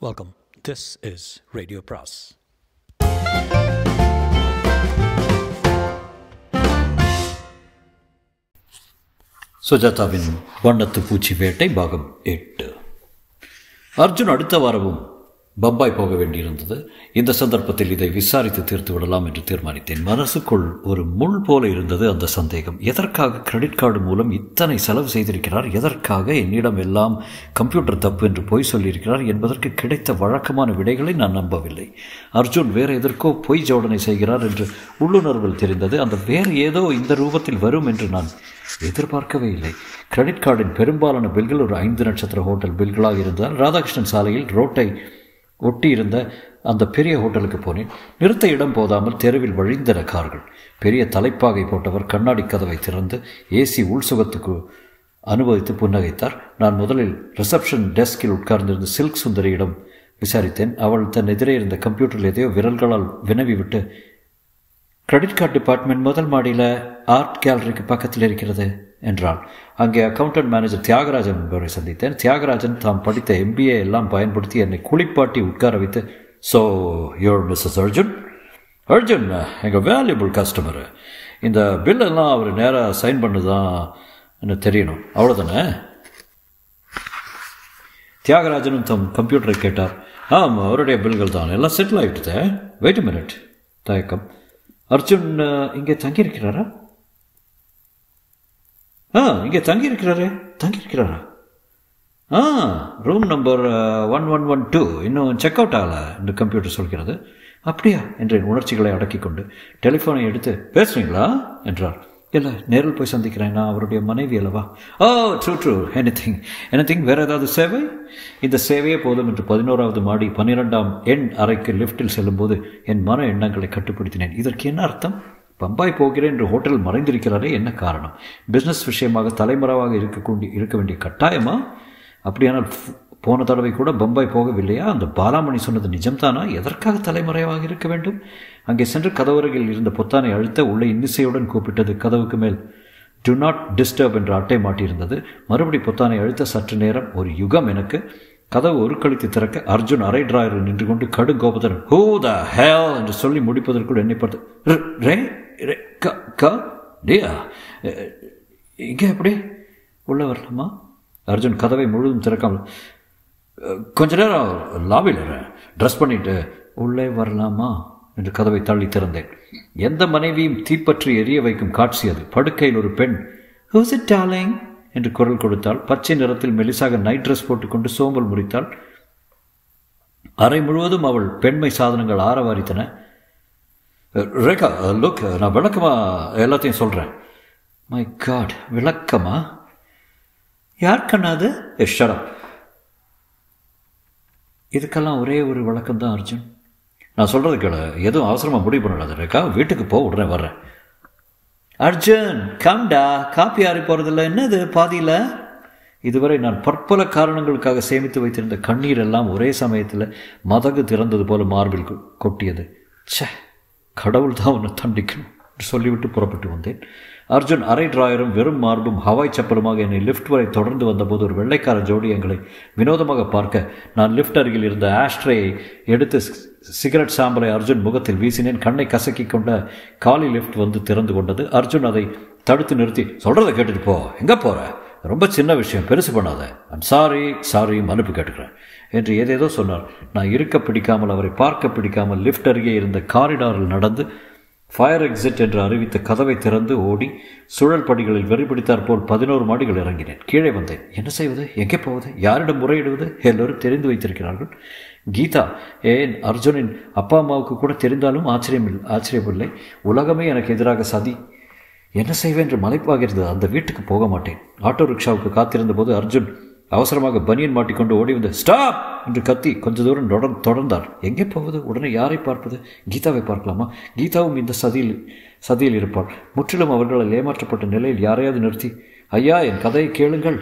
Welcome. This is RadioPras. சுஜாதாவின் வண்ணத்துப்பூச்சி வேட்டை பாகம் 8. அர்ஜுன் அடுத்த வாரமும் பம்பாய் போக வேண்டியிருந்தது. இந்த சந்தர்ப்பத்தில் இதை விசாரித்து தீர்த்து விடலாம் என்று தீர்மானித்தேன். மனசுக்குள் ஒரு முள் போல இருந்தது அந்த சந்தேகம். எதற்காக கிரெடிட் கார்டு மூலம் இத்தனை செலவு செய்திருக்கிறார், எதற்காக என்னிடம் எல்லாம் கம்ப்யூட்டர் தப்பு என்று பொய் சொல்லியிருக்கிறார் என்பதற்கு கிடைத்த வழக்கமான விடைகளை நான் நம்பவில்லை. அர்ஜுன் வேறு எதற்கோ பொய் ஜோடனை செய்கிறார் என்று உள்ளுணர்வில் தெரிந்தது. அந்த வேறு ஏதோ இந்த ரூபத்தில் வரும் என்று நான் எதிர்பார்க்கவே இல்லை. கிரெடிட் கார்டின் பெரும்பாலான பில்கள் ஒரு 5 நட்சத்திர ஹோட்டல் பில்களாக இருந்தால் ராதாகிருஷ்ணன் சாலையில் ரோட்டை ஒட்டி இருந்த அந்த பெரிய ஹோட்டலுக்கு போனேன். நிறுத்த இடம் போதாமல் தெருவில் வழிந்தன கார்கள். பெரிய தலைப்பாகை போட்டவர் கண்ணாடி கதவை திறந்து ஏசி உள்சுகத்துக்கு அனுபவித்து புன்னகைத்தார். நான் முதலில் ரிசப்ஷன் டெஸ்கில் உட்கார்ந்திருந்த சில்க் சுந்தரியிடம் விசாரித்தேன். அவள் தன் எதிரே இருந்த கம்ப்யூட்டரில் எதையோ விரல்களால் வினவி விட்டு, கிரெடிட் கார்டு டிபார்ட்மெண்ட் முதல் மாடியில் ஆர்ட் கேலரிக்கு பக்கத்தில் இருக்கிறது என்றாள். அங்கே அக்கவுண்டன்ட் மேனேஜர் தியாகராஜன் என்பவரை சந்தித்தேன். தியாகராஜன் தாம் படித்த MBA எல்லாம் பயன்படுத்தி என்னை குளிப்பாட்டி உட்கார வைத்து, so you're Mrs Arjun? Arjun எங்கள் வேல்யூபிள் கஸ்டமரு. இந்த பில்லெல்லாம் அவர் நேராக சைன் பண்ணுதான் எனக்கு தெரியணும், அவ்வளோதானே? தியாகராஜனும் தம் கம்ப்யூட்டரை கேட்டார். ஆமாம், அவருடைய பில்கள் தான், எல்லாம் செட்டில் ஆகிட்டுதே. Wait minute. தயக்கம். அர்ஜுன் இங்கே தங்கியிருக்கிறாரா? இங்கே தங்கியிருக்கிறாரா? ரூம் நம்பர் 1112 இன்னும் செக் அவுட் ஆகலை என்று கம்ப்யூட்டர் சொல்கிறது. அப்படியா என்று உணர்ச்சிகளை அடக்கி கொண்டு டெலிஃபோனை எடுத்து, பேசுகிறீங்களா என்றார். இல்லை, நேரில் போய் சந்திக்கிறேன், நான் அவருடைய மனைவி அல்லவா. ட்ரூ. எனிதிங் வேறு ஏதாவது சேவை? இந்த சேவையே போதும் என்று 11வது மாடி 12ஆம் எண் அறைக்கு லிஃப்டில் செல்லும்போது என் மன எண்ணங்களை கட்டுப்படுத்தினேன். இதற்கு என்ன அர்த்தம்? பம்பாய் போகிறேன் என்று ஹோட்டலில் மறைந்திருக்கிறாரே, என்ன காரணம்? பிஸ்னஸ் விஷயமாக தலைமறைவாக இருக்க வேண்டிய கட்டாயமா? அப்படியானால் போன தடவை கூட பம்பாய் போகவில்லையா? அந்த பாலாமணி சொன்னது நிஜம்தானா? எதற்காக தலைமறைவாக இருக்க வேண்டும்? அங்கே சென்று கதவருகில் இருந்த பொத்தானை அழுத்த உள்ளே இன்னிசையுடன் கூப்பிட்டது. கதவுக்கு மேல் டு நாட் டிஸ்டர்ப் என்ற அட்டை மாட்டியிருந்தது. மறுபடி பொத்தானை அழுத்த சற்று நேரம், ஒரு யுகம் எனக்கு. கதவு ஒரு கழித்து திறக்க அர்ஜுன் அரை டிராயரில் நின்று கொண்டு கடும் கோபத்துடன் ஹூ த ஹெல் என்று சொல்லி முடிப்பதற்குள் என்னை பார்த்து, ரே டியா இங்கே எப்படி உள்ளே வரலாமா? அர்ஜுன் கதவை முழுவதும் திறக்காமல், கொஞ்ச நேரம் லாபியில் ட்ரெஸ் பண்ணிட்டு உள்ளே வரலாமா என்று கதவை தள்ளி திறந்தேன். எந்த மனைவியும் தீப்பற்றி எரிய வைக்கும் காட்சி அது. படுக்கையில் ஒரு பெண் ஹூஸ் இட் டார்லிங் என்று குரல் கொடுத்தாள். பச்சை நிறத்தில் மெலிசாக நைட் ட்ரெஸ் போட்டுக்கொண்டு சோம்பல் முறித்தாள். அறை முழுவதும் அவள் பெண்மை சாதனங்கள் ஆரவாரித்தன. ரேகா, லுக், நான் விளக்கமா எல்லாத்தையும் சொல்கிறேன். மை காட், விளக்கமா? யார் கண்ணாது? ஷட். இதுக்கெல்லாம் ஒரே ஒரு விளக்கம் தான் அர்ஜுன். நான் சொல்கிறது கேளு, எதுவும் அவசரமாக முடிவு பண்ணாது ரேகா. வீட்டுக்கு போ, உடனே வர்றேன். அர்ஜுன் கம்டா, காப்பி ஆறி போகிறதில்ல, என்னது பாதியில்? இதுவரை நான் பற்பல காரணங்களுக்காக சேமித்து வைத்திருந்த கண்ணீர் எல்லாம் ஒரே சமயத்தில் மதகு திறந்தது போல மார்பில் கொட்டியது. ச்சே, கடவுள் தான் உன்னை தண்டிக்கணும் என்று சொல்லிவிட்டு புறப்பட்டு வந்தேன். அர்ஜுன் அரை டிராயரும் வெறும் மார்பும் ஹவாய் சப்பலுமாக என்னை லிஃப்ட் வரை தொடர்ந்து வந்தபோது ஒரு வெள்ளைக்கார ஜோடி எங்களை வினோதமாக பார்க்க நான் லிஃப்ட் அருகில் இருந்த ஆஷ்ட்ரேயை எடுத்து சிகரெட் சாம்பலை அர்ஜுன் முகத்தில் வீசினேன். கண்ணை கசக்கி கொண்ட காலி லிஃப்ட் வந்து திறந்து கொண்டது. அர்ஜுன் அதை தடுத்து நிறுத்தி, சொல்கிறத கேட்டுட்டு போ, எங்கே போகிற? ரொம்ப சின்ன விஷயம், பெருசு பண்ணாத. ஐம் சாரி, மன்னிப்பு கேட்டுக்கிறேன் என்று ஏதேதோ சொன்னார். நான் இருக்க பிடிக்காமல், அவரை பார்க்க பிடிக்காமல் லிஃப்ட் அருகே இருந்த காரிடாரில் நடந்து ஃபயர் எக்ஸிட் என்று அறிவித்த கதவை திறந்து ஓடி சுழல் படிகளில் வெறி பிடித்தார் போல் 11 மாடிகள் இறங்கினேன். கீழே வந்தேன். என்ன செய்வது? எங்கே போவது? யாரிடம் முறையிடுவது? எல்லோரும் தெரிந்து வைத்திருக்கிறார்கள். கீதா, ஏன் அர்ஜுனின் அப்பா அம்மாவுக்கு கூட தெரிந்தாலும் ஆச்சரியமில்லை. உலகமே எனக்கு எதிராக சதி. என்ன செய்வேன் என்று மலைப்பாக இருந்தது. அந்த வீட்டுக்கு போக மாட்டேன். ஆட்டோ ரிக்ஷாவுக்கு காத்திருந்த போது அர்ஜுன் அவசரமாக பனியன் மாட்டிக்கொண்டு ஓடி வந்து ஸ்டாப் என்று கத்தி கொஞ்ச தூரம் தொடர்ந்தார். எங்கே போவது? உடனே யாரை பார்ப்பது? கீதாவை பார்க்கலாமா? கீதாவும் இந்த சதியில் இருப்பாள். முற்றிலும் அவர்களால் ஏமாற்றப்பட்ட நிலையில் யாரையாவது நிறுத்தி, ஐயா, என் கதையை கேளுங்கள்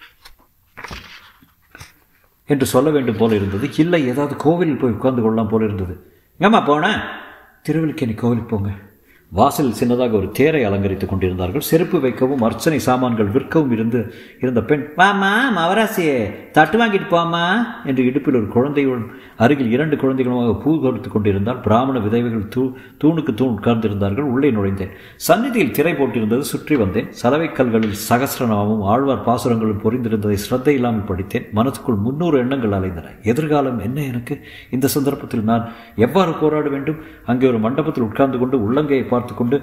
என்று சொல்ல வேண்டும் போல இருந்தது. இல்லை, ஏதாவது கோவிலில் போய் உட்கார்ந்து கொள்ளலாம் போல இருந்தது. ஏமா போன? திருவல்லிக்கேணி கோவிலுக்கு போங்க. வாசலில் சின்னதாக ஒரு தேரை அலங்கரித்துக் கொண்டிருந்தார்கள். செருப்பு வைக்கவும் அர்ச்சனை சாமான்கள் விற்கவும் இருந்த பெண், வாமா மவராசியே, தட்டு வாங்கிட்டு போமா என்று இடுப்பில் ஒரு குழந்தையுடன் அருகில் 2 குழந்தைகளுமாக பூ கொடுத்து கொண்டிருந்தால் பிராமண விதவைகள் தூணுக்கு தூண் உட்கார்ந்திருந்தார்கள். உள்ளே நுழைந்தேன். சந்நிதியில் திரை போட்டிருந்தது. சுற்றி வந்தேன். சலவைக்கல்களில் சகசிரநாமமும் ஆழ்வார் பாசுரங்களும் பொறிந்திருந்ததை சிரத்தை இல்லாமல் படித்தேன். மனசுக்குள் 300 எண்ணங்கள் அலைந்தன. எதிர்காலம் என்ன எனக்கு? இந்த சந்தர்ப்பத்தில் நான் எவ்வாறு போராட வேண்டும்? அங்கே ஒரு மண்டபத்தில் உட்கார்ந்து கொண்டு உள்ளங்கையை பார்த்து கொண்டு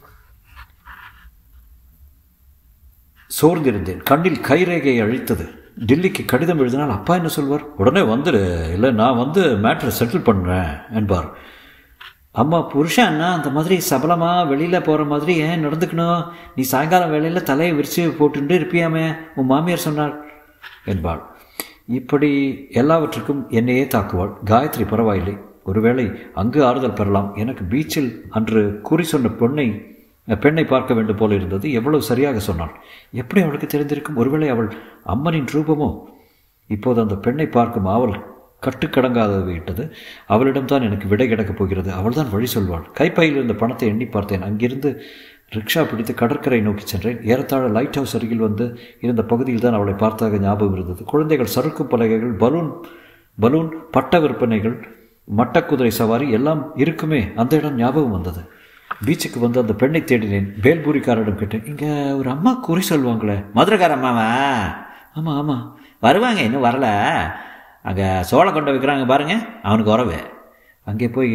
சோர்ந்திருந்தேன். கண்ணில் கைரேகையை அழித்தது. டில்லிக்கு கடிதம் எழுதினால் அப்பா என்ன சொல்வார்? உடனே வந்துடு, இல்லை நான் வந்து மேட்ரை செட்டில் பண்ணுறேன் என்பார். அம்மா புருஷன்னா அந்த மாதிரி சபலமாக வெளியில் போகிற மாதிரி ஏன் நடந்துக்கணும்? நீ சாயங்காலம் வேளையில் தலையை விரித்து போட்டுட்டு இருப்பியாமே, உன் மாமியார் சொன்னாள் என்பாள். இப்படி எல்லாவற்றுக்கும் என்னையே தாக்குவாள். காயத்ரி பரவாயில்லை, ஒருவேளை அங்கு ஆறுதல் பெறலாம். எனக்கு பீச்சில் அன்று குறி சொன்ன பெண்ணை பார்க்க வேண்டும் போல இருந்தது. எவ்வளவு சரியாக சொன்னாள்! எப்படி அவளுக்கு தெரிந்திருக்கும்? ஒருவேளை அவள் அம்மனின் ரூபமோ? இப்போது அந்த பெண்ணை பார்க்கும் அவள் கட்டுக்கடங்காது விட்டது. அவளிடம்தான் எனக்கு விடை கிடக்கப் போகிறது. அவள் தான் வழி சொல்வாள். கைப்பையில் இருந்த பணத்தை எண்ணி பார்த்தேன். அங்கிருந்து ரிக்ஷா பிடித்து கடற்கரை நோக்கி சென்றேன். ஏறத்தாழ லைட் ஹவுஸ் அருகில் வந்து இருந்த பகுதியில் தான் அவளை பார்த்தாக ஞாபகம் இருந்தது. குழந்தைகள், சறுக்கும் பலகைகள், பலூன் பட்ட விற்பனைகள், மட்டக்குதிரை சவாரி எல்லாம் இருக்குமே. அந்த இடம் ஞாபகம் வந்தது. பீச்சுக்கு வந்து அந்த பெண்ணை தேடினேன். பேல்பூரிக்காரிடம் கேட்டேன், இங்கே ஒரு அம்மா குறி சொல்லுவாங்களே? மதுரைக்கார அம்மாவா? ஆமாம் ஆமாம், வருவாங்க, இன்னும் வரல. அங்கே சோளை கொண்டு வைக்கிறாங்க பாருங்க, அவனுக்கு உறவு. அங்கே போய்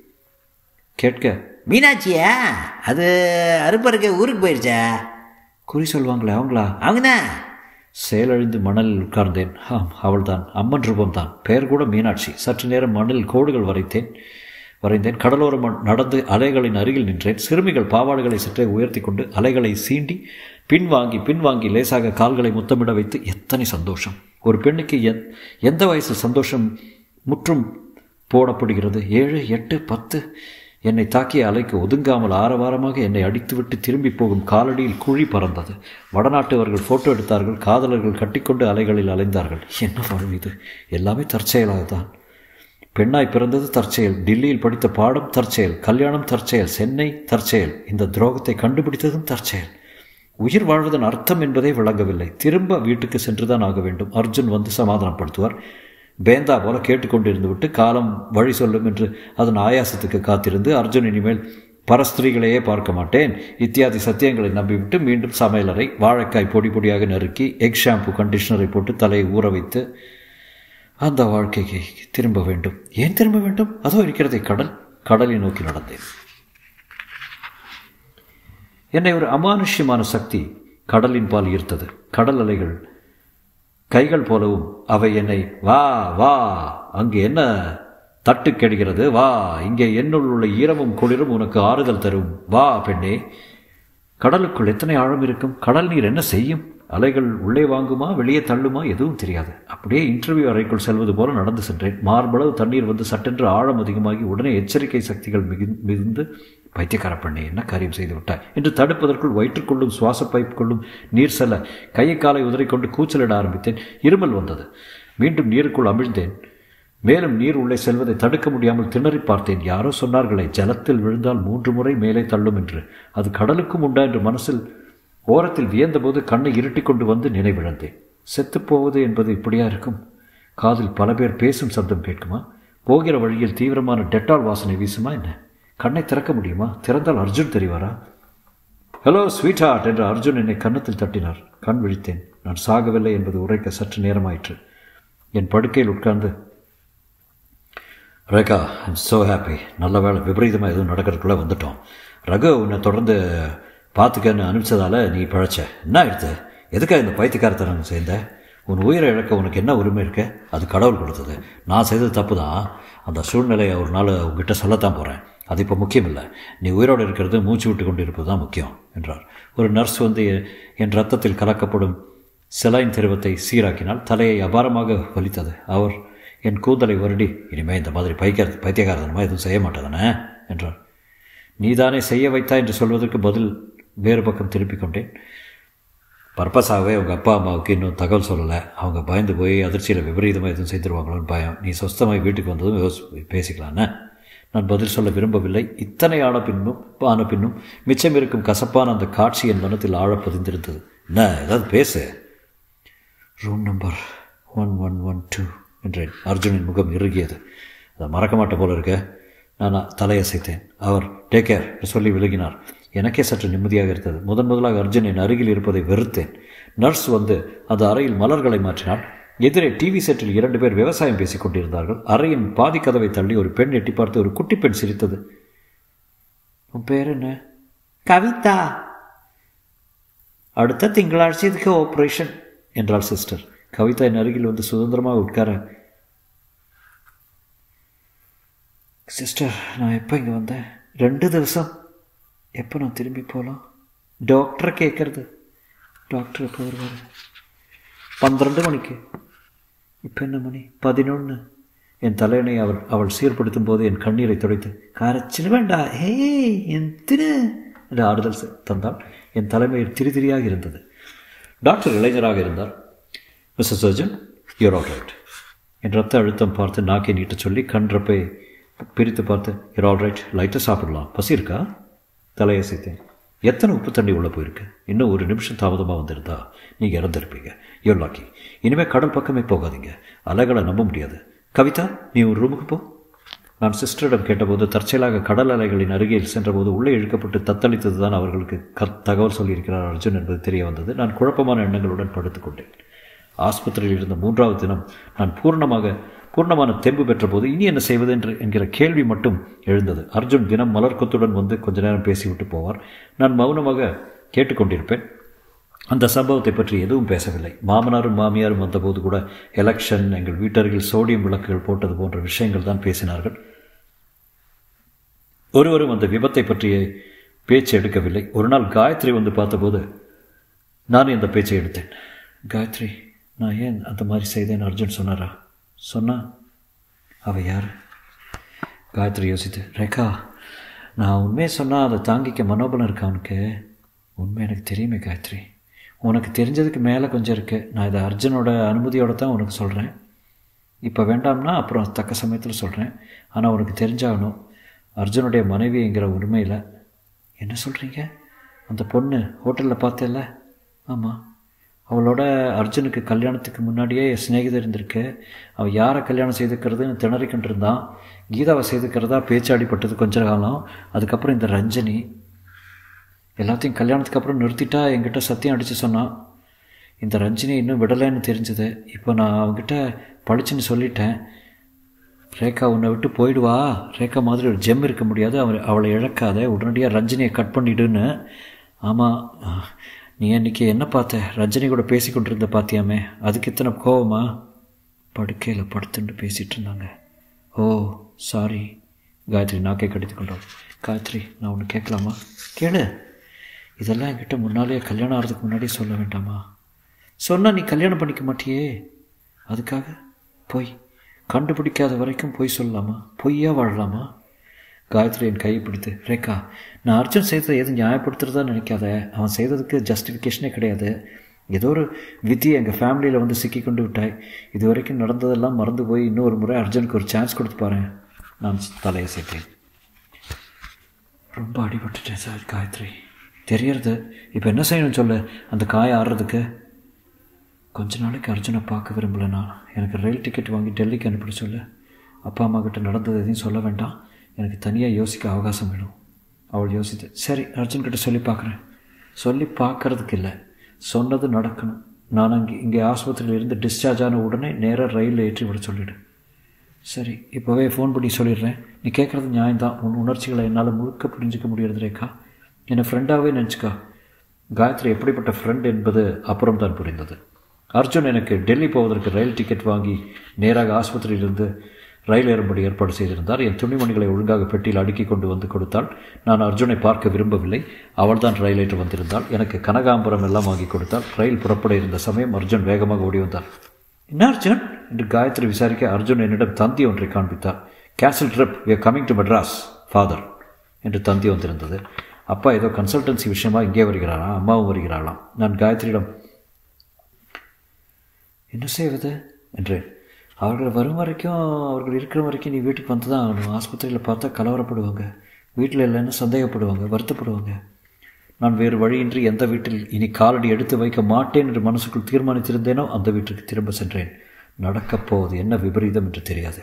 கேட்க, மீனாட்சியா? அது அறுப்பருக்கு ஊருக்கு போயிடுச்சா? குறி சொல்லுவாங்களே அவங்களா? அவங்கதான். செயலழிந்து மணலில் உட்கார்ந்தேன். அவள் தான், அம்மன் ரூபம்தான். பெயர் கூட மீனாட்சி. சற்று நேரம் மணலில் கோடுகள் வரைந்தேன். கடலோரம் நடந்து அலைகளின் அருகில் நின்றேன். சிறுமிகள் பாவாடுகளை சற்றே உயர்த்தி கொண்டு அலைகளை சீண்டி பின்வாங்கி லேசாக கால்களை முத்தமிட வைத்து எத்தனை சந்தோஷம்! ஒரு பெண்ணுக்கு எந்த வயசு சந்தோஷம் முற்றும் போடப்படுகிறது? 7, 8, 10. என்னை தாக்கிய அலைக்கு ஒதுங்காமல் ஆரவாரமாக என்னை அடித்துவிட்டு திரும்பி போகும் காலடியில் குழி பறந்தது. வடநாட்டவர்கள் ஃபோட்டோ எடுத்தார்கள். காதலர்கள் கட்டிக்கொண்டு அலைகளில் அலைந்தார்கள். என்ன வாழ்வு இது? எல்லாமே தற்செயலாகத்தான். பெண்ணாய் பிறந்தது தற்செயல். டில்லியில் படித்த பாடம் தற்செயல். கல்யாணம் தற்செயல். சென்னை தற்செயல். இந்த துரோகத்தை கண்டுபிடித்ததும் தற்செயல். உயிர் வாழ்வதன் அர்த்தம் என்பதே விளங்கவில்லை. திரும்ப வீட்டுக்கு சென்றுதான் ஆக வேண்டும். அர்ஜுன் வந்து சமாதானப்படுத்துவார். பேந்தா போல கேட்டுக்கொண்டிருந்து விட்டு காலம் வழி சொல்லும் என்று அதன் ஆயாசத்துக்கு காத்திருந்து, அர்ஜுன் இனிமேல் பரஸ்திரீகளையே பார்க்க மாட்டேன் இத்தியாதி சத்தியங்களை நம்பிவிட்டு மீண்டும் சமையலறை, வாழைக்காய் பொடி பொடியாக நறுக்கி, எக் ஷாம்பு கண்டிஷனரை போட்டு தலையை ஊற வைத்து அந்த வாழ்க்கைக்கு திரும்ப வேண்டும். ஏன் திரும்ப வேண்டும்? அதோ இருக்கிறதை கடலை நோக்கி நடந்தேன். என்னை ஒரு அமானுஷ்யமான சக்தி கடலின் பால் ஈர்த்தது. கடல் அலைகள் கைகள் போலவும் அவை என்னை, வா வா, அங்கே என்ன தட்டு கெடுகிறது, வா, இங்கே என்னுள் உள்ள ஈரமும் குளிரும் உனக்கு ஆறுதல் தரும், வா பெண்ணே. கடலுக்குள் எத்தனை ஆழம் இருக்கும்? கடல் நீர் என்ன செய்யும்? அலைகள் உள்ளே வாங்குமா, வெளியே தள்ளுமா, எதுவும் தெரியாது. அப்படியே இன்டர்வியூ அறைக்குள் செல்வது போல நடந்து சென்றேன். மார்பளவு தண்ணீர் வந்து சட்டென்று ஆழம் அதிகமாகி உடனே எச்சரிக்கை சக்திகள் மிகுந்து, பைத்தியக்கார பெண்ணே, என்ன காரியம் செய்து விட்டாய் என்று தடுப்பதற்குள் வயிற்றுக்குள்ளும் சுவாச பைப்புக்குள்ளும் நீர் செல்ல கையை காலை உதறிக்கொண்டு கூச்சலிட ஆரம்பித்தேன். இருமல் வந்தது. மீண்டும் நீருக்குள் அமிழ்ந்தேன். மேலும் நீர் உள்ளே செல்வதை தடுக்க முடியாமல் திணறி பார்த்தேன். யாரோ சொன்னார்களே, ஜலத்தில் விழுந்தால் 3 முறை மேலே தள்ளும் என்று. அது கடலுக்கும் உண்டா என்று மனசில் ஓரத்தில் வியந்தபோது கண்ணை இருட்டி கொண்டு வந்து நினைவிழந்தேன். செத்துப்போவது என்பது இப்படியா இருக்கும்? காதில் பல பேர் பேசும் சப்தம் கேட்குமா? போகிற வழியில் தீவிரமான டெட்டால் வாசனை வீசுமா என்ன? கண்ணை திறக்க முடியுமா? திறந்தால் அர்ஜுன் தெரிவாரா? ஹலோ ஸ்வீட் ஹார்ட் என்று அர்ஜுன் என்னை கன்னத்தில் தட்டினார். கண் விழித்தேன். நான் சாகவில்லை என்பது உரைக்க சற்று நேரமாயிற்று. என் படுக்கையில் உட்கார்ந்து, ரேகா, ஐம் ஸோ ஹாப்பி. நல்ல வேலை, விபரீதமாக எதுவும் நடக்கிறதுக்குள்ளே வந்துட்டோம். ரகு உன்னை தொடர்ந்து பார்த்துக்கன்னு அனுப்பிச்சதால நீ பழைச்ச. என்ன ஆயிடுத்து? எதுக்காக இந்த பைத்தியக்காரத்தனம் சேர்ந்த? உன் உயிரை இழக்க உனக்கு என்ன உரிமை இருக்க? அது கடவுள் கொடுத்தது. நான் செய்தது தப்பு தான். அந்த சூழ்நிலையை ஒரு நாள் உங்ககிட்ட சொல்லத்தான் போகிறேன். அது இப்போ முக்கியம் இல்லை. நீ உயிரோடு இருக்கிறது, மூச்சு விட்டு கொண்டு இருப்பது தான் முக்கியம் என்றார். ஒரு நர்ஸ் வந்து என் ரத்தத்தில் கலக்கப்படும் செலைன் திரவத்தை சீராக்கினால். தலையை அபாரமாக வலித்தது. அவர் என் கூந்தலை வருடி, இனிமேல் இந்த மாதிரி பைத்தியக்காரத்தனமாக எதுவும் செய்ய மாட்டேதானே என்றார். நீதானே செய்ய வைத்தா என்று சொல்வதற்கு பதில் வேறு பக்கம் திருப்பிக் கொண்டேன். பர்பஸாகவே உங்கள் அப்பா அம்மாவுக்கு இன்னும் தகவல் சொல்லலை. அவங்க பயந்து போய் அதிர்ச்சியில் விபரீதமாக எதுவும் செய்திருவாங்களோன்னு பயம். நீ சொஸ்தமாய் வீட்டுக்கு வந்ததும் பேசிக்கலான்னு. நான் பதில் சொல்ல விரும்பவில்லை. இத்தனை ஆன பின்னும் மிச்சம் இருக்கும் கசப்பான அந்த காட்சி என் மனத்தில் ஆழ பதிந்திருந்தது. என்ன ஏதாவது பேசு. ரூம் நம்பர் 1112 என்றேன். அர்ஜுனின் முகம் இறுகியது. அதை மறக்க மாட்டேன் போல இருக்க. நான் தலையசைத்தேன். அவர் டேக் கேர் சொல்லி விலகினார். எனக்கே சற்று நிம்மதியாக இருந்தது. முதலாக அர்ஜுன் என் அருகில் இருப்பதை வெறுத்தேன். நர்ஸ் வந்து அந்த அறையில் மலர்களை மாற்றினாள். எதிரே டிவி செட்டில் 2 பேர் விவசாயம் பேசிக் கொண்டிருந்தார்கள். அறையின் பாதி கதவை தள்ளி ஒரு பெண் எட்டி பார்த்து ஒரு குட்டி பெண் சிரித்தது. உன் பேர் என்ன? கவிதா. அடுத்த திங்களாட்சி இதுக்கு ஆப்ரேஷன் என்றாள் சிஸ்டர். கவிதா என் அருகில் வந்து சுதந்திரமாக உட்கார, சிஸ்டர் நான் எப்போ இங்கே வந்தேன்? 2 திவசம். எப்போ நான் திரும்பி போகலாம்? டாக்டரை கேட்குறது. டாக்டர் எப்போ வருவார்? 12 மணிக்கு. இப்போ என்ன மணி? 11. என் தலையணை அவள் சீர்படுத்தும் போது என் கண்ணீரை துடைத்து, கரைச்சிட வேண்டா ஹே எந்தின என்று ஆறுதல் தந்தால். என் தலைமையில் திரியாக இருந்தது. டாக்டர் இளைஞராக இருந்தார். Mister surgeon, you're all right. என் ரத்த அழுத்தம் பார்த்து நாக்கை நீட்ட சொல்லி கன்றப்பை பிரித்து பார்த்து, யூர் ஆல் ரைட், லைட்டாக சாப்பிடலாம், பசி இருக்கா? தலையசைத்தேன். எத்தனை உப்பு தண்ணி உள்ளே போயிருக்கு. இன்னும் 1 நிமிஷம் தாமதமாக வந்திருந்தா நீங்கள் இறந்துருப்பீங்க. யூர் லாக்கி. இனிமேல் கடல் பக்கமே போகாதீங்க, அலைகளை நம்ப முடியாது. கவிதா, நீ ஒரு ரூமுக்கு போ. நான் சிஸ்டரிடம் கேட்டபோது தற்செயலாக கடல் அலைகளின் அருகில் சென்றபோது உள்ளே இழுக்கப்பட்டு தத்தளித்தது தான் அவர்களுக்கு தகவல் சொல்லியிருக்கிறார் அர்ஜுன் என்பது தெரிய வந்தது. நான் குழப்பமான எண்ணங்களுடன் படுத்துக்கொண்டேன். ஆஸ்பத்திரியில் இருந்த 3வது தினம் நான் பூர்ணமான தெம்பு பெற்ற போது இனி என்ன செய்வது என்கிற கேள்வி மட்டும் எழுந்தது. அர்ஜுன் தினம் மலர் கொத்துடன் வந்து கொஞ்ச நேரம் பேசிவிட்டு போவார். நான் மௌனமாக கேட்டுக்கொண்டிருப்பேன். அந்த சம்பவத்தை பற்றி எதுவும் பேசவில்லை. மாமனாரும் மாமியாரும் வந்தபோது கூட எலெக்ஷன், எங்கள் வீட்டருகில் சோடியம் விளக்குகள் போட்டது போன்ற விஷயங்கள் தான் பேசினார்கள். ஒருவரும் அந்த விபத்தை பற்றிய பேச்சு எடுக்கவில்லை. ஒரு நாள் காயத்ரி வந்து பார்த்தபோது நான் இந்த பேச்சை எடுத்தேன். காயத்ரி, நான் ஏன் அந்த மாதிரி செய்தேன்னு அர்ஜுன் சொன்னாரா? சொன்னா? அவள் யார்? காயத்ரி யோசித்து, ரேகா, நான் உண்மையை சொன்னால் அதை தாங்கிக்க மனோபலம் இருக்கா அவனுக்கு? உண்மை எனக்கு தெரியுமே காயத்ரி. உனக்கு தெரிஞ்சதுக்கு மேலே கொஞ்சம் இருக்குது. நான் இதை அர்ஜுனோட அனுமதியோடு தான் உனக்கு சொல்கிறேன். இப்போ வேண்டாம்னா அப்புறம் தக்க சமயத்தில் சொல்கிறேன். ஆனால் உனக்கு தெரிஞ்சாகணும். அர்ஜுனுடைய மனைவிங்கிற உண்மையில். என்ன சொல்கிறீங்க? அந்த பொண்ணு ஹோட்டலில் பார்த்தேல்ல? ஆமாம். அவளோட அர்ஜுனுக்கு கல்யாணத்துக்கு முன்னாடியே சிநேகிதர் இருந்திருக்கு. அவள் யாரை கல்யாணம் செய்துக்கிறதுன்னு திணறிக்கிட்டு இருந்தான். கீதாவை செய்துக்கிறதா பேச்சு அடிப்பட்டது கொஞ்ச காலம். அதுக்கப்புறம் இந்த ரஞ்சனி எல்லாத்தையும் கல்யாணத்துக்கு அப்புறம் நிறுத்திட்டா என்கிட்ட சத்தியம் அடித்து சொன்னான். இந்த ரஞ்சினி இன்னும் விடலைன்னு தெரிஞ்சது. இப்போ நான் அவங்ககிட்ட பழிச்சுன்னு சொல்லிட்டேன். ரேகா உன்னை விட்டு போயிடுவா. ரேகா மாதிரி ஒரு ஜெம் இருக்க முடியாது. அவளை இழக்காத, உடனடியாக ரஞ்சினியை கட் பண்ணிடுன்னு. ஆமாம், நீ அன்றைக்கி என்ன பார்த்த? ரஜினி கூட பேசி கொண்டிருந்த பார்த்தியாமே, அதுக்கு இத்தனை கோவமா? படுக்கையில் படுத்துட்டு பேசிகிட்டு இருந்தாங்க. ஓ சாரி. காயத்ரி நாக்கை கடித்து கொண்டாள். காயத்ரி, நான் ஒன்று கேட்கலாமா? கேளு. இதெல்லாம் என்கிட்ட முன்னாலேயே கல்யாணம் ஆகிறதுக்கு முன்னாடியே சொல்ல வேண்டாமா? சொன்னால் நீ கல்யாணம் பண்ணிக்க மாட்டியே. அதுக்காக பொய் கண்டுபிடிக்காத வரைக்கும் பொய் சொல்லலாமா? பொய்யா வாழலாமா? காயத்ரி என் கையை பிடித்து, ரேகா, நான் அர்ஜுன் செய்ததை எதுவும் நியாயப்படுத்துறதா நினைக்காத. அவன் செய்ததுக்கு ஜஸ்டிஃபிகேஷனே கிடையாது. ஏதோ ஒரு விதியை எங்கள் ஃபேமிலியில் வந்து சிக்கி கொண்டு விட்டாய். இது வரைக்கும் நடந்ததெல்லாம் மறந்து போய் இன்னொரு முறை அர்ஜுனுக்கு ஒரு சான்ஸ் கொடுத்து பாரு. நான் தலையை சேர்த்தேன். ரொம்ப அடிபட்டுட்டேன் சார். காயத்ரி, தெரியறது. இப்போ என்ன செய்யணும்னு சொல்லு அந்த காயை ஆடுறதுக்கு. கொஞ்ச நாளைக்கு அர்ஜுனை பார்க்க விரும்பலைண்ணா. எனக்கு ரயில் டிக்கெட் வாங்கி டெல்லிக்கு அனுப்பிட சொல்லு. அப்பா அம்மா கிட்ட நடந்தது எதையும் சொல்ல வேண்டாம். எனக்கு தனியாக யோசிக்க அவகாசம் வேணும். அவள் யோசித்து, சரி அர்ஜுன்கிட்ட சொல்லி பார்க்குறேன். சொல்லி பார்க்கறதுக்கு இல்லை, சொன்னது நடக்கணும். நான் இங்கே ஆஸ்பத்திரியில் இருந்து டிஸ்சார்ஜ் ஆன உடனே நேராக ரயிலில் ஏற்றி விட சொல்லிவிடு. சரி, இப்போவே ஃபோன் பண்ணி சொல்லிடுறேன். நீ கேட்குறது நியாயம்தான். உன் உணர்ச்சிகளை என்னால் முழுக்க புரிஞ்சிக்க முடியாது ரேகா. என்னை ஃப்ரெண்டாகவே நினச்சிக்கா. காயத்ரி எப்படிப்பட்ட ஃப்ரெண்ட் என்பது அப்புறம் தான் புரிந்தது. அர்ஜுன் எனக்கு டெல்லி போவதற்கு ரயில் டிக்கெட் வாங்கி நேராக ஆஸ்பத்திரியிலிருந்து ரயில் ஏறும்படி ஏற்பாடு செய்திருந்தார். என் துணிமணிகளை ஒழுங்காக பெட்டியில் அடுக்கி கொண்டு வந்து கொடுத்தாள். நான் அர்ஜுனை பார்க்க விரும்பவில்லை. அவள் தான் ரயில் ஏற்று வந்திருந்தாள். எனக்கு கனகாம்பரம் எல்லாம் வாங்கி கொடுத்தாள். ரயில் புறப்பட இருந்த சமயம் அர்ஜுன் வேகமாக ஓடி வந்தார். என்ன அர்ஜுன் என்று காயத்ரி விசாரிக்க அர்ஜுன் என்னிடம் தந்தி ஒன்றை காண்பித்தார். Cancel trip, we are coming to Madras father என்று தந்தி வந்திருந்தது. அப்பா ஏதோ கன்சல்டன்சி விஷயமா இங்கே வருகிறாராம், அம்மாவும் வருகிறாளாம். நான் காயத்ரியிடம் என்ன செய்வது என்றேன். அவர்கள் வரும் வரைக்கும், அவர்கள் இருக்கிற வரைக்கும் நீ வீட்டுக்கு வந்து தான் ஆகணும். ஆஸ்பத்திரியில் பார்த்தா கலவரப்படுவாங்க, வீட்டில் இல்லைன்னு சந்தேகப்படுவாங்க, வருத்தப்படுவாங்க. நான் வேறு வழியின்றி எந்த வீட்டில் இனி காலடி எடுத்து வைக்க மாட்டேன் என்று மனசுக்குள் தீர்மானித்திருந்தேனோ அந்த வீட்டுக்கு திரும்ப சென்றேன். நடக்கப் போவது என்ன விபரீதம் என்று தெரியாது.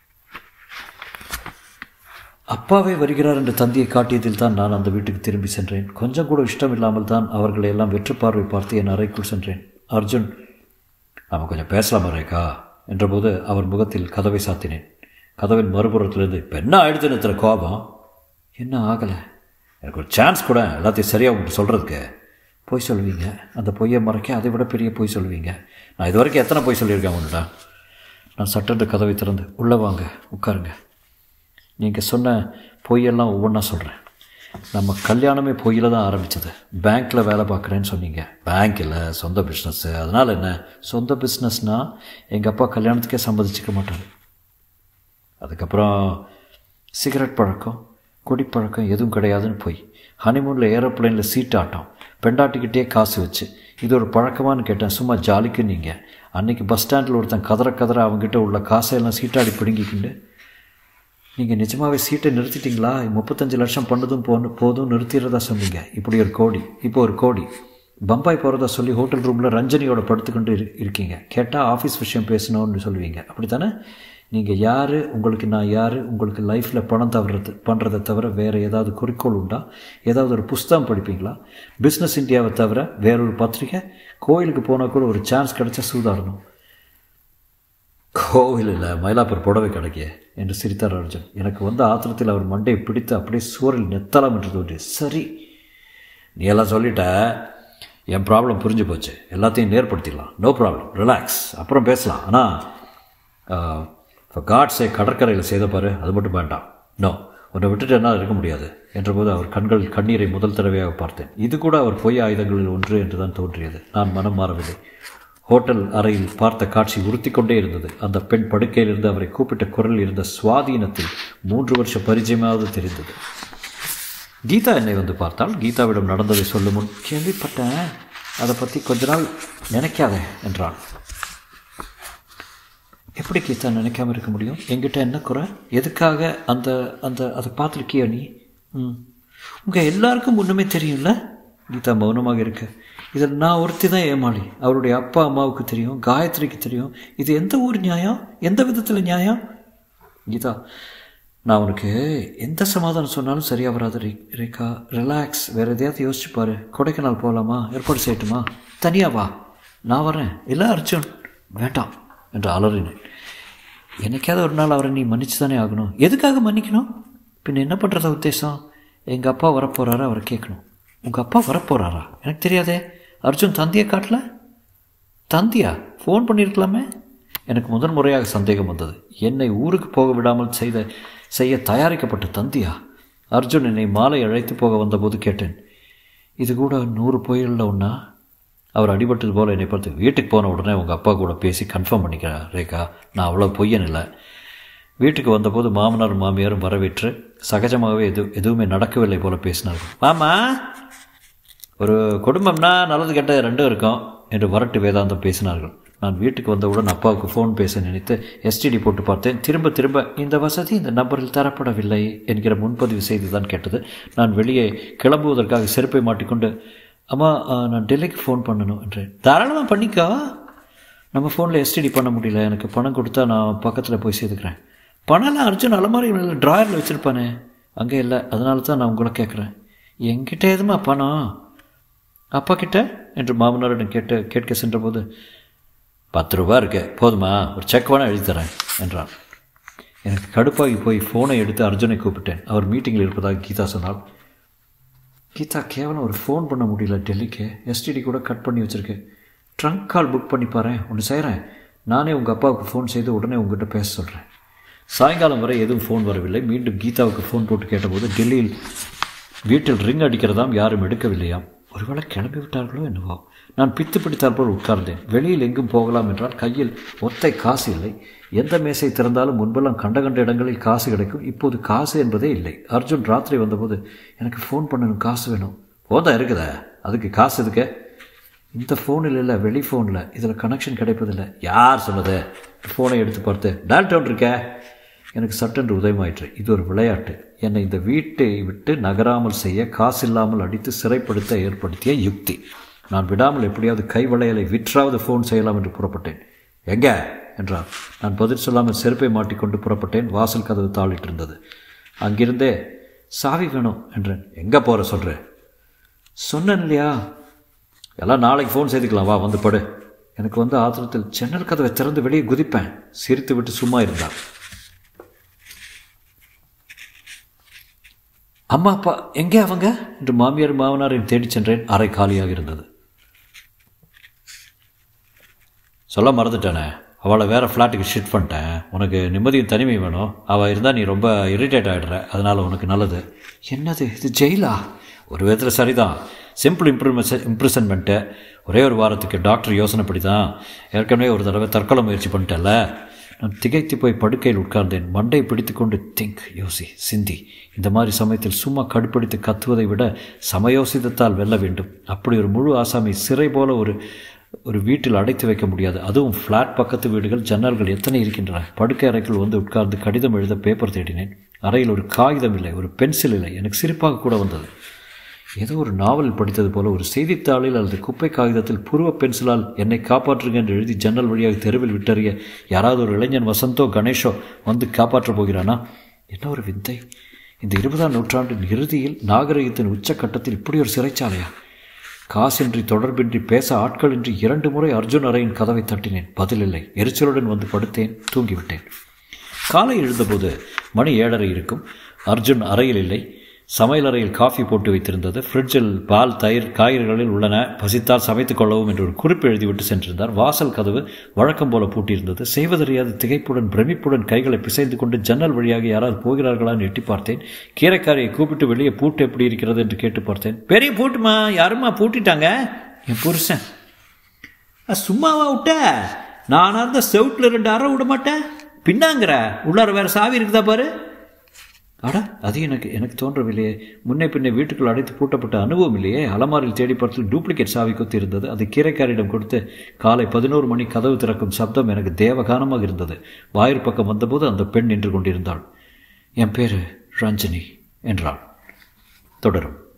அப்பாவே வருகிறார் என்று தந்தியை காட்டியதில் தான் நான் அந்த வீட்டுக்கு திரும்பி சென்றேன். கொஞ்சம் கூட இஷ்டம் இல்லாமல் தான் அவர்களை எல்லாம் வெற்று பார்வை பார்த்து என் அறைக்குள் சென்றேன். அர்ஜுன், நாம் கொஞ்சம் பேசலாமா ரேகா என்றபோது அவர் முகத்தில் கதவை சாத்தினேன். கதவின் மறுபுறத்திலிருந்து, இப்போ என்ன ஆயிடுச்சுன்னு இத்தனை கோபம்? என்ன ஆகலை, எனக்கு ஒரு சான்ஸ் கூட எல்லாத்தையும் சரியாக உங்களுக்கு சொல்கிறதுக்கு. பொய் சொல்லுவீங்க, அந்த பொய்யை மறைக்க அதை விட பெரிய பொய் சொல்லுவீங்க. நான் இது வரைக்கும் எத்தனை பொய் சொல்லியிருக்கேன் உங்கள்கிட்ட? நான் சட்டென்று கதவை திறந்து, உள்ளே வாங்க, உட்காருங்க. நீங்கள் சொன்ன பொய்யெல்லாம் ஒவ்வொன்றா சொல்கிறேன். நம்ம கல்யாணமே பொய்யில் தான் ஆரம்பித்தது. பேங்க்கில் வேலை பார்க்குறேன்னு சொன்னீங்க. பேங்க் இல்லை, சொந்த பிஸ்னஸ்ஸு. அதனால் என்ன? சொந்த பிஸ்னஸ்னால் எங்கள் அப்பா கல்யாணத்துக்கே சம்மதிச்சிக்க மாட்டார். அதுக்கப்புறம் சிகரெட் பழக்கம், குடிப்பழக்கம் எதுவும் கிடையாதுன்னு போய், ஹனிமூனில் ஏரோப்ளைனில் சீட்டு ஆட்டம், பெண்டாட்டிக்கிட்டே காசு வச்சு, இது ஒரு பழக்கமானு கேட்டேன். சும்மா ஜாலிக்கு நீங்கள் அன்றைக்கி பஸ் ஸ்டாண்டில் ஒருத்தன் கதற அவங்ககிட்ட உள்ள காசையெல்லாம் சீட்டாடி பிடுங்கிக்கிண்டு, நீங்கள் நிஜமாகவே சீட்டை நிறுத்திட்டீங்களா? 35 லட்சம் பண்ணதும் போதும் நிறுத்திடுறதா சொன்னீங்க. இப்போ ஒரு கோடி. பம்பாய் போகிறதா சொல்லி ஹோட்டல் ரூமில் ரஞ்சனியோட படுத்துக்கொண்டு இருக்கீங்க. கேட்டால் ஆஃபீஸ் விஷயம் பேசணும்னு சொல்லுவீங்க. அப்படி தானே? நீங்கள் யார், உங்களுக்கு நான் யார், உங்களுக்கு லைஃப்பில் பணம் பண்ணுறதை தவிர வேறு ஏதாவது குறிக்கோள் உண்டா? ஏதாவது ஒரு புஸ்தகம் படிப்பீங்களா? பிஸ்னஸ் இந்தியாவை தவிர வேறொரு பத்திரிக்கை? கோயிலுக்கு போனால் கூட ஒரு சான்ஸ் கிடச்சா சூதாடணும். கோவில் இல்லை, மயிலாப்பூர் புடவை கிடைக்கே என்று சிரித்தார் அர்ஜுன். எனக்கு வந்த ஆத்திரத்தில் அவர் மண்டையை பிடித்து அப்படியே சுவரில் நெத்தலாம் என்று தோன்றி. சரி, நீ எல்லாம் சொல்லிட்ட, என் ப்ராப்ளம் புரிஞ்சு போச்சு. எல்லாத்தையும் நேர்படுத்திடலாம். நோ ப்ராப்ளம், ரிலாக்ஸ், அப்புறம் பேசலாம். ஆனால் இப்போ காட்ஸை கடற்கரையில் செய்த பாரு, அது மட்டும் வேண்டாம். நோ, உன்னை விட்டுட்டு என்னால் இருக்க முடியாது என்றபோது அவர் கண்களில் கண்ணீரை முதல் தடவையாக பார்த்தேன். இது கூட அவர் பொய் ஆயுதங்களில் ஒன்று என்று தான் தோன்றியது. நான் மனம் மாறவில்லை. ஹோட்டல் அறையில் பார்த்த காட்சி உறுத்தி கொண்டே இருந்தது. அந்த பெண் படுக்கையிலிருந்து அவரை கூப்பிட்ட குரலில் இருந்த சுவாதீனத்தில் 3 வருஷ பரிச்சயமாவது தெரிந்தது. கீதா என்னை வந்து பார்த்தால். கீதாவிடம் நடந்ததை சொல்லும் முன், கேள்விப்பட்டேன், அதை பற்றி கொஞ்ச நாள் நினைக்காத என்றாள். எப்படி கீதா நினைக்காமல் இருக்க முடியும்? என்கிட்ட என்ன குறை? எதுக்காக அதை பார்த்துருக்கியா நீ? உங்கள் எல்லாருக்கும் ஒன்றுமே தெரியும்ல? கீதா மௌனமாக இருக்க, இதில் நான் ஒருத்தி தான் ஏமாளி. அவருடைய அப்பா அம்மாவுக்கு தெரியும், காயத்ரிக்கு தெரியும். இது எந்த ஊர் நியாயம்? எந்த விதத்தில் நியாயம்? கீதா, நான் உனக்கு எந்த சமாதானம் சொன்னாலும் சரியாக வராது ரேகா. ரிலாக்ஸ், வேறு எதையாவது யோசிச்சுப்பாரு. கொடைக்கானல் போகலாமா? ஏற்பாடு செய்யட்டுமா? தனியாக வா, நான் வரேன். இல்லை அர்ஜுன், வேண்டாம் என்று அலறினேன். என்னைக்காவது ஒரு நாள் அவரை நீ மன்னிச்சு தானே ஆகணும். எதுக்காக மன்னிக்கணும்? பின்ன என்ன பண்ணுறதா உத்தேசம்? எங்கள் அப்பா வரப்போகிறாரா, அவரை கேட்கணும். உங்கள் அப்பா வரப்போகிறாரா? எனக்கு தெரியாதே. அர்ஜுன் தந்தியை காட்டல? தந்தியா? ஃபோன் பண்ணியிருக்கலாமே. எனக்கு முதன் முறையாக சந்தேகம் வந்தது. என்னை ஊருக்கு போக விடாமல் செய்ய தயாரிக்கப்பட்ட தந்தியா? அர்ஜுன் என்னை மாலை அழைத்து போக வந்தபோது கேட்டேன், இது கூட 100 பொய்களில் ஒன்றா? அவர் அடிபட்டது போல் என்னை பார்த்து, வீட்டுக்கு போன உடனே உங்கள் அப்பா கூட பேசி கன்ஃபார்ம் பண்ணிக்கிறேன் ரேகா, நான் அவ்வளோ பொய்யன் இல்லை. வீட்டுக்கு வந்தபோது மாமனாரும் மாமியாரும் வரவேற்று சகஜமாகவே எதுவுமே நடக்கவில்லை போல பேசினார்கள். மாமா, ஒரு குடும்பம்னா நல்லது கெட்டது ரெண்டும் இருக்கும் என்று வரட்டு வேதாந்தம் பேசினார்கள். நான் வீட்டுக்கு வந்தவுடன் அப்பாவுக்கு ஃபோன் பேச நினைத்து எஸ்டிடி போட்டு பார்த்தேன். திரும்ப இந்த வசதி இந்த நம்பரில் தரப்படவில்லை என்கிற முன்பதிவு செய்தி தான் கேட்டது. நான் வெளியே கிளம்புவதற்காக செருப்பை மாட்டிக்கொண்டு, அம்மா நான் டெல்லிக்கு ஃபோன் பண்ணணும் என்றேன். தாராளமாக பண்ணிக்கோ, நம்ம ஃபோனில் எஸ்டிடி பண்ண முடியல. எனக்கு பணம் கொடுத்தா நான் பக்கத்தில் போய் சேர்த்துக்கிறேன். பணம்லாம் அர்ஜுன் அலமாரிகளில் ட்ராயரில் வச்சுருப்பானே, அங்கே இல்லை. அதனால தான் நான் உங்களை கேட்குறேன். என்கிட்ட எதுமா பணம்? அப்பா கிட்ட என்று மாமனாரிடம் கேட்க சென்றபோது, 10 ரூபா இருக்கு, போதுமா? ஒரு செக் வேணால் எழுதி தரேன் என்றான். எனக்கு கடுப்பாகி போய் ஃபோனை எடுத்து அர்ஜுனை கூப்பிட்டேன். அவர் மீட்டிங்கில் இருப்பதாக கீதா சொன்னாள். கீதா, கேவலம் ஒரு ஃபோன் பண்ண முடியல டெல்லிக்கு. எஸ்டிடி கூட கட் பண்ணி வச்சுருக்கேன். ட்ரங்க் கால் புக் பண்ணி பாரு. ஒன்று செய்கிறேன், நானே உங்கள் அப்பாவுக்கு ஃபோன் செய்து உடனே உங்கள்கிட்ட பேச சொல்கிறேன். சாயங்காலம் வரை எதுவும் ஃபோன் வரவில்லை. மீண்டும் கீதாவுக்கு ஃபோன் போட்டு கேட்டபோது, டெல்லியில் வீட்டில் ரிங் அடிக்கிறதாம், யாரும் எடுக்கவில்லையாம். ஒருவேளை கிளம்பி விட்டார்களோ என்னவோ. நான் பித்து பிடித்தால் போல் உட்கார்ந்தேன். வெளியில் எங்கும் போகலாம் என்றால் கையில் ஒத்தை காசு இல்லை. எந்த மேசை திறந்தாலும் முன்பெல்லாம் கண்ட இடங்களில் காசு கிடைக்கும். இப்போது காசு என்பதே இல்லை. அர்ஜுன் ராத்திரி வந்தபோது, எனக்கு ஃபோன் பண்ணணும், காசு வேணும். போதா இருக்குதா, அதுக்கு காசு எதுக்க? இந்த ஃபோனில் இல்லை, வெளி ஃபோனில். இதில் கனெக்ஷன் கிடைப்பதில்லை. யார் சொன்னது? ஃபோனை எடுத்து பார்த்து டேல்டோன் இருக்க. எனக்கு சட்டென்று உதயமாயிற்று. இது ஒரு விளையாட்டு. என்னை இந்த வீட்டை விட்டு நகராமல் செய்ய காசில்லாமல் அடித்து சிறைப்படுத்த ஏற்படுத்திய யுக்தி. நான் விடாமல் எப்படியாவது கைவளையலை விற்றாவது ஃபோன் செய்யலாம் என்று புறப்பட்டேன். எங்கே என்றார். நான் பதில் சொல்லாமல் செருப்பை மாட்டிக்கொண்டு புறப்பட்டேன். வாசல் கதவு தாளிட்டிருந்தது. அங்கிருந்தே சாவி வேணும் என்றேன். எங்கே போகிற சொல்கிறேன்? சொன்னேன் இல்லையா, எல்லாம் நாளைக்கு ஃபோன் செய்துக்கலாம், வா வந்து படு. எனக்கு ஆத்திரத்தில் ஜன்னல் கதவை திறந்து வெளியே குதிப்பேன். சிரித்து விட்டு சும்மா இருந்தார். அம்மா அப்பா எங்கே அவங்க என்று மாமியார் மாமனாரையும் தேடி சென்றேன். அறை காலியாக இருந்தது. சொல்ல மறந்துட்டானே, அவளை வேறு ஃப்ளாட்டுக்கு ஷிஃப்ட் பண்ணிட்டேன். உனக்கு நிம்மதியும் தனிமை வேணும். அவள் இருந்தால் நீ ரொம்ப இரிட்டேட் ஆகிடுற. அதனால் உனக்கு நல்லது. என்னது இது, ஜெயிலா? ஒரு விதத்தில் சரிதான். Simple imprisonment. ஒரே ஒரு வாரத்துக்கு. டாக்டர் யோசனைப்படி தான். ஏற்கனவே ஒரு தடவை தற்கொலை முயற்சி பண்ணிட்டேன்ல. நான் திகைத்து போய் படுக்கையில் உட்கார்ந்தேன். மண்டை பிடித்து கொண்டு யோசி, சிந்தி. இந்த மாதிரி சமயத்தில் சும்மா கடுப்பிடித்து கத்துவதை விட சமயோசிதத்தால் வெல்ல வேண்டும். அப்படி ஒரு முழு ஆசாமி சிறை போல ஒரு வீட்டில் அடைத்து வைக்க முடியாது. அதுவும் ஃப்ளாட் பக்கத்து வீடுகள், ஜன்னல்கள் எத்தனை இருக்கின்றன. படுக்கை அறைக்குள் உட்கார்ந்து கடிதம் எழுத பேப்பர் தேடினேன். அறையில் ஒரு காகிதம் இல்லை, ஒரு பென்சில் இல்லை. எனக்கு சிரிப்பாக கூட வந்தது. ஏதோ ஒரு நாவலில் படித்தது போல ஒரு செய்தித்தாளில் அல்லது குப்பை காகிதத்தில் புருவ பென்சிலால் என்னை காப்பாற்றுங்க என்று எழுதி ஜன்னல் வழியாக தெருவில் விட்டறிய யாராவது ஒரு இளைஞன் வசந்தோ கணேஷோ காப்பாற்றப் போகிறானா? என்ன ஒரு விந்தை! இந்த 20ஆம் நூற்றாண்டின் இறுதியில் நாகரிகத்தின் உச்சக்கட்டத்தில் இப்படி ஒரு சிறைச்சாலையா? காசின்றி தொடர்பின்றி பேச ஆட்களின்றி 2 முறை அர்ஜுன் அறையின் கதவை தட்டினேன். பதிலில்லை. எரிச்சலுடன் படுத்தேன். தூங்கிவிட்டேன். காலை எழுந்தபோது மணி 7:30 இருக்கும். அர்ஜுன் அறையில் இல்லை. சமையலறையில் காஃபி போட்டு வைத்திருந்தது. ஃப்ரிட்ஜில் பால், தயிர், காய்கறிகளில் உள்ளன. பசித்தால் சமைத்துக் கொள்ளவும் என்று ஒரு குறிப்பு எழுதிவிட்டு சென்றிருந்தார். வாசல் கதவு வழக்கம் போல பூட்டியிருந்தது. செய்வதறியாது திகைப்புடன் பிரமிப்புடன் கைகளை பிசைந்து கொண்டு ஜன்னல் வழியாக யாராவது போகிறார்களான்னு எட்டி பார்த்தேன். கீரைக்காரியை கூப்பிட்டு வெளியே பூட்டு எப்படி இருக்கிறது என்று கேட்டு பார்த்தேன். பெரிய பூட்டுமா? யாருமா பூட்டிட்டாங்க? என் புருஷன். சும்மாவா விட்ட? நானாக இருந்தால் செவுட்டில் 2 அறை விட மாட்டேன். பின்னாங்கிற உள்ளார வேறு சாவி இருக்குதா பாரு. அடா, அது எனக்கு தோன்றவில்லையே. முன்னே பின்னே வீட்டுக்குள் அடைத்து பூட்டப்பட்ட அனுபவம் இல்லையே. அலமாரில் தேடி பார்த்து டூப்ளிகேட் சாவி கொத்தி இருந்தது. அது கீரைக்காரியிடம் கொடுத்து காலை 11 மணி கதவு திறக்கும் சப்தம் எனக்கு தேவகானமாக இருந்தது. வாயிற் பக்கம் வந்தபோது அந்த பெண் நின்று கொண்டிருந்தாள். என் பேரு ரஞ்சனி என்றாள். தொடரும்.